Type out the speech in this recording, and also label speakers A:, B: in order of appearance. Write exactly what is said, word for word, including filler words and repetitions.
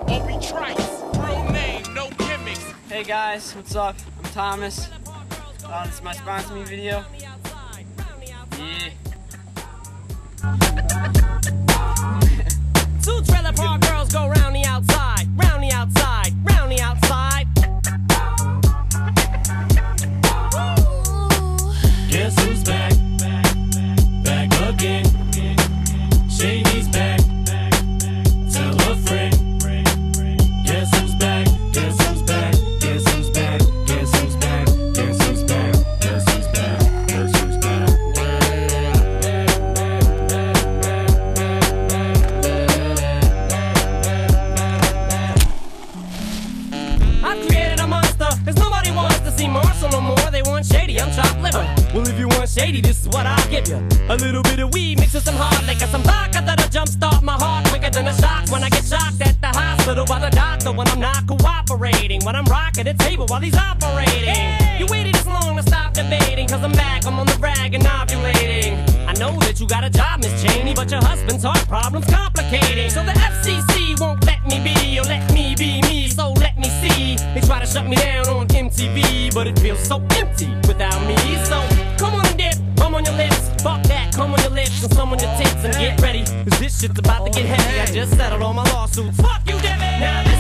A: Obi Trice, real name, no gimmicks.
B: Hey guys, what's up? I'm Thomas. Uh, this is my sponsor me video. Yeah.
C: Two trailer park girls go round the outside, round the outside, round the outside.
D: Guess who's back? Back again. Shady's back. Tell a friend. Guess who's back? Guess who's back? Guess who's back? Guess who's back? Guess who's back? Guess who's back? Guess who's back?
C: I've created a monster, cause nobody wants to see Marshall no more. They want Shady, I'm chopped liver. Well, if you want Shady, this is what I'll give you. A little bit of weed mixed with some hard liquor, some vodka that'll jumpstart my heart quicker than a shock when I get shocked at the hospital by the doctor when I'm not cooperating, when I'm rocking the table while he's operating. Hey! You waited this long to stop debating, cause I'm back, I'm on the rag and ovulating. I know that you got a job, Miss Cheney, but your husband's heart problem's complicating. So the F C C won't let me be, or let me be me, so let me see. They try to shut me down on M T V, but it feels so empty without me. So come on and dip, come on your lips, fuck that, come on your lips and some on your tits and get ready, cause this shit's about to get heavy. I just settled all my lawsuits, fuck you, Debbie. Now